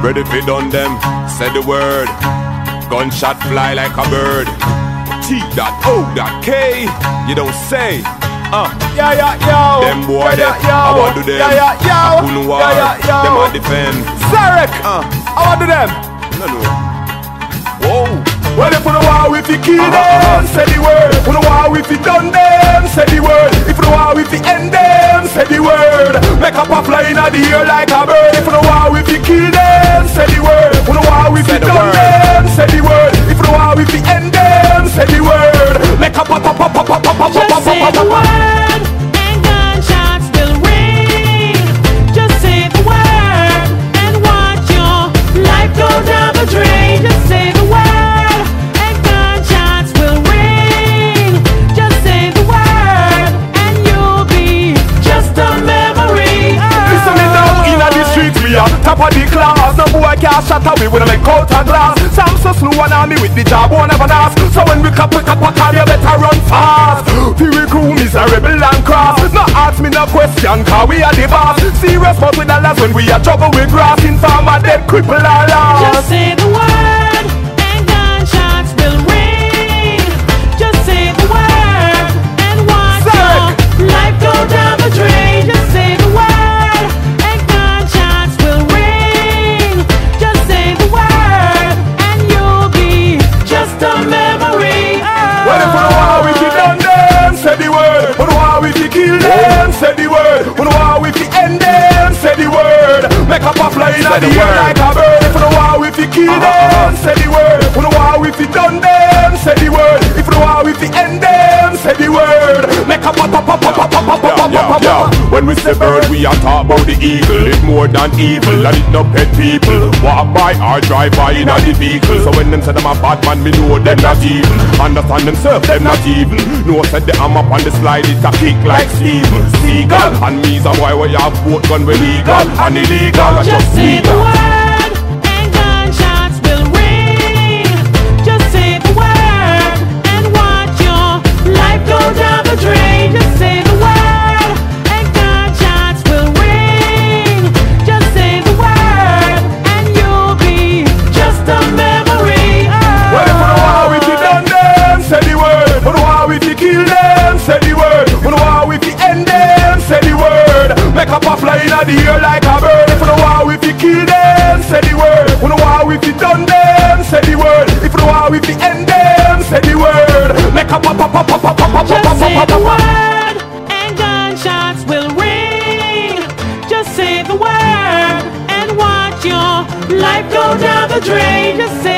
Ready fi done them, say the word. Gunshot fly like a bird. T.O.K. You don't say. Yeah, yo. Them boy, I want to them. Yeah, yo. Who war, them I defend. Zarek, I want to them. No. Whoa. Well, if you know how if you kill them, say the word. If you know how if you done them, say the word. If you know how if you end them, say the word. Make up a fly in the air like a bird. If you know how if you kill them, say the word. If you know how if you done them, say the word. If you know how if you end them, say the word. Make up a Just say the word, and gunshots will ring. Just say the word, and watch your life go down the drain. Just say the word, and gunshots will ring. Just say the word, and you'll be just a memory. Listen me now, in the streets we are top of the class. No boy can't shut away when I make out a glass. Sam so slow and army with the job won't never last. So when we cap a car, you better run fast. Fury crew miserable and cross. No ask me no question, cause we are the boss. Serious but with dollars when we are trouble with grass. Informer dead, cripple or lost. Just say the word, and gunshots will ring. Just say the word, and watch your life go down the drain. Just say the word, and gunshots will ring. Just say the word, and you'll be just a memory. Well, if you know how if you done them, say the word. You know how if you kill them, say the word. You know how if you end them, say the word. Make up a fly in the air like a bird. If you know how if you kill them, say the word. You know how if you done them, say the word. If you know how if you end them, say the word. Make up a When we say bird, we are talk about the eagle. It's more than evil, and it no pet people. Walk by or drive by in the vehicle. So when them say them a bad man, me know them not evil. Understand themselves, them not evil. No said the arm up on the slide, it a kick like Steven Seagal. And me's a boy where you have both gun with legal and illegal. Just say the word, and gunshots will ring. Just say the word, and watch your life go down the drain. Just say the word, and gunshots will ring. Just say the word, and you'll be just a memory. Well, if you know how if you done them, say the word. You know how if you kill them, say the word. You know how if you end them, say the word. Make up a fly in the air like a bird. If you know how if you kill them, say the word. You know how if you done them, say the word. If you know how if you end them, say the word. Make up a Just say the word, and gunshots will ring. Just say the word, and watch your life go down the drain. Just say